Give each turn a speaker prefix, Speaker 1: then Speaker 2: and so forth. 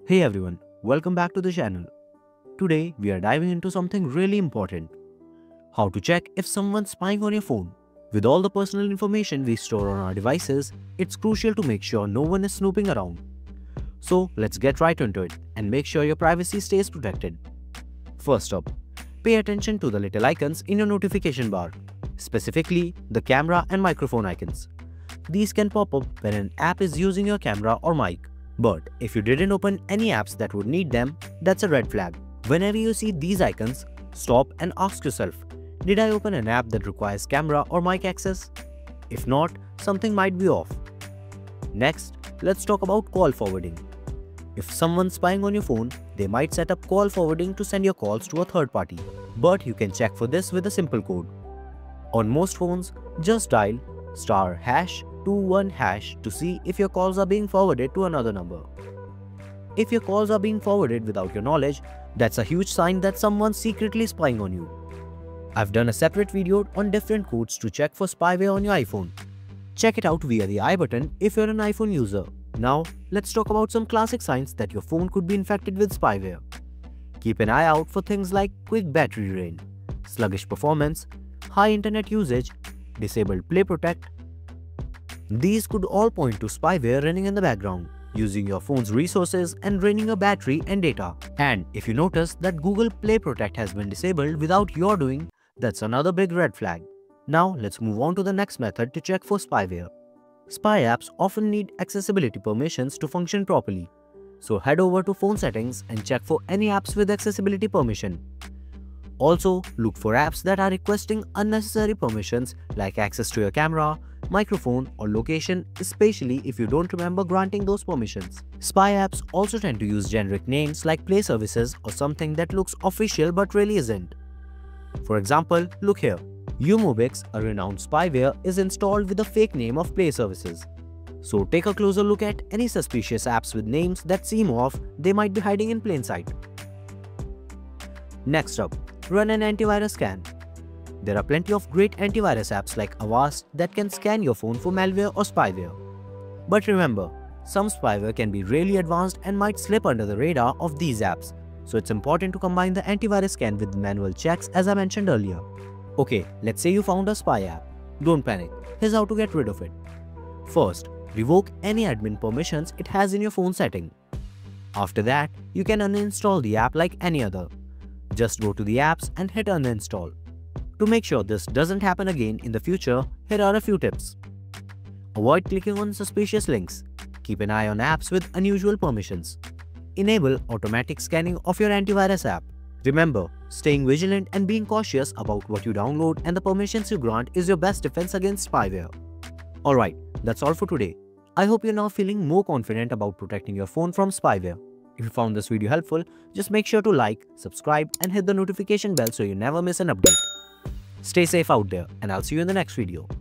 Speaker 1: Hey everyone, welcome back to the channel. Today we are diving into something really important. How to check if someone's spying on your phone. With all the personal information we store on our devices, it's crucial to make sure no one is snooping around. So let's get right into it and make sure your privacy stays protected. First up, pay attention to the little icons in your notification bar, specifically the camera and microphone icons. These can pop up when an app is using your camera or mic. But if you didn't open any apps that would need them, that's a red flag. Whenever you see these icons, stop and ask yourself, did I open an app that requires camera or mic access? If not, something might be off. Next, let's talk about call forwarding. If someone's spying on your phone, they might set up call forwarding to send your calls to a third party. But you can check for this with a simple code. On most phones, just dial *#21# to see if your calls are being forwarded to another number. If your calls are being forwarded without your knowledge, that's a huge sign that someone's secretly spying on you. I've done a separate video on different codes to check for spyware on your iPhone. Check it out via the I button if you're an iPhone user. Now, let's talk about some classic signs that your phone could be infected with spyware. Keep an eye out for things like quick battery drain, sluggish performance, high internet usage, disabled Play Protect. These could all point to spyware running in the background, using your phone's resources and draining your battery and data. And if you notice that Google Play Protect has been disabled without your doing, that's another big red flag. Now let's move on to the next method to check for spyware. Spy apps often need accessibility permissions to function properly. So head over to phone settings and check for any apps with accessibility permission. Also, look for apps that are requesting unnecessary permissions like access to your camera, microphone, or location, especially if you don't remember granting those permissions. Spy apps also tend to use generic names like Play Services or something that looks official but really isn't. For example, look here. Umobix, a renowned spyware, is installed with the fake name of Play Services. So take a closer look at any suspicious apps with names that seem off. They might be hiding in plain sight. Next up, run an antivirus scan. There are plenty of great antivirus apps like Avast that can scan your phone for malware or spyware. But remember, some spyware can be really advanced and might slip under the radar of these apps, so it's important to combine the antivirus scan with manual checks as I mentioned earlier. Okay, let's say you found a spy app. Don't panic, here's how to get rid of it. First, revoke any admin permissions it has in your phone setting. After that, you can uninstall the app like any other. Just go to the apps and hit uninstall. To make sure this doesn't happen again in the future, here are a few tips. Avoid clicking on suspicious links. Keep an eye on apps with unusual permissions. Enable automatic scanning of your antivirus app. Remember, staying vigilant and being cautious about what you download and the permissions you grant is your best defense against spyware. Alright, that's all for today. I hope you're now feeling more confident about protecting your phone from spyware. If you found this video helpful, just make sure to like, subscribe, and hit the notification bell so you never miss an update. Stay safe out there, and I'll see you in the next video.